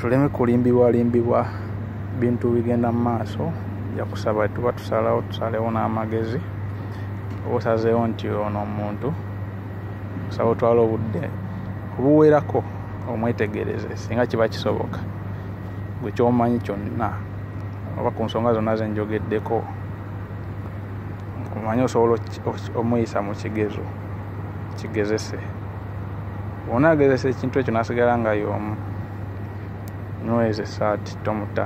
tuleme kulimbibwa bintu bigenda mu maaso. Ja kusaba tuba tusalewo n'amagezi osazeewo nti ono omuntu kusaba otwala obudde obuwerako omwetegereze singa kiba kisoboka gwe kyomanyi kyonna oba ku nsonga zonna zenjogeddeko omanyi osobola omuyisa mu kigezo kigezese. Wona agezese ekintu ekyo nasigala nga y'omu nyweze saati tomuta.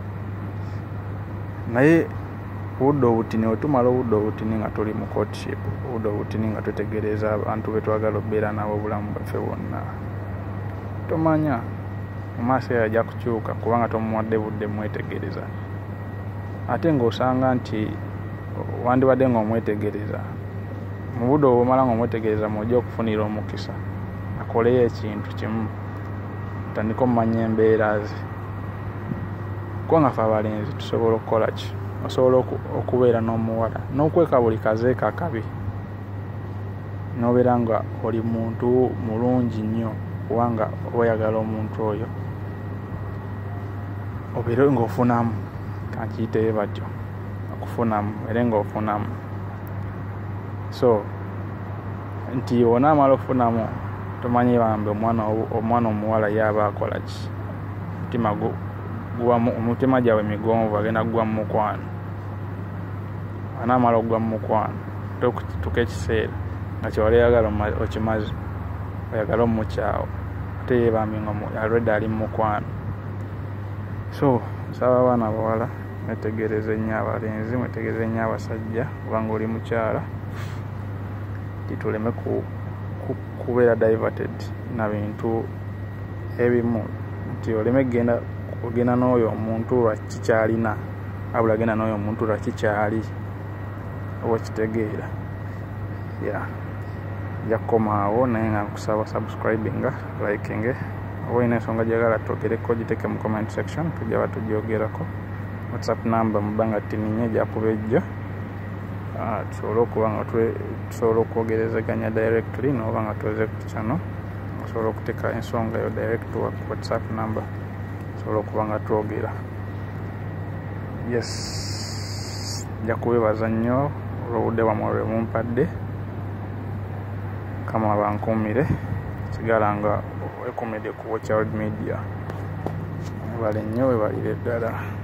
Naye obudde obutini otumala obudde obutini nga tuli mu courtship, obudde obutini nga twetegereza abantu betwagala okubeera nabo obulamu bwaffe bwonna, tomanya mu maaso yajja kukyuka kubanga tomuwadde budde mwetegereza. Ate ng'osanga nti wandibadde ng'omwetegereza mu budde obumala ng'omwetegereza mwojja okufunira omukisa akoleyo ekintu kimu tandika omumanya embeera ze. Ko nga ffe abalenzi tusobola okukola ki? Osobola okubeera n'omuwala n'okweka buli kazeeka akabi n'obeera nga oli muntu mulungi nnyo kubanga oyagala omuntu oyo obeere ng'ofunamu kankiyiteyo batyo okufunamu ere ng'ofunamu. So nti onaamala ofunamu tomanyi bambe omwana omuwala yaba akola ki? Omutima gyawe migonvu agenda kugwa mu mukwano. Anaamala okugwa mu mukwano tokutuka ekiseera nga kyewali oyagala okimaze oyagala omukyawo ate yebambi nga already ali mu mukwano. So nsaba abaana abawala mwetegereze nnyo abalenzi, mwetegereze nnyo abasajja kubanga oli mukyala tituleme kubeera diverted na bintu ebimu nti oleme ogenda n'oyo omuntu lwa kikyalina abula genda n'oyo omuntu lwa kikyali oba kitegeera. Nja kukomaawo naye nga nkusaba subscribing, liking, oba olina ensonga gyagala twogereko giteeke mu comment section tujja batugyogerako. WhatsApp number mubanga tininye jakubejja tusobole okuba nga tusobola okwogerezeganya directly n'oba nga tuweze ku channel osobola okuteeka ensonga yo direct wa WhatsApp number sobola okuba nga twogera. Yes, nja kubebaza nnyo olw'obudde bwamwe bwe mumpadde. Kama bankuumire sigala nga wekumidde ku Watchworld Media. Webale nnyo webalire ddala.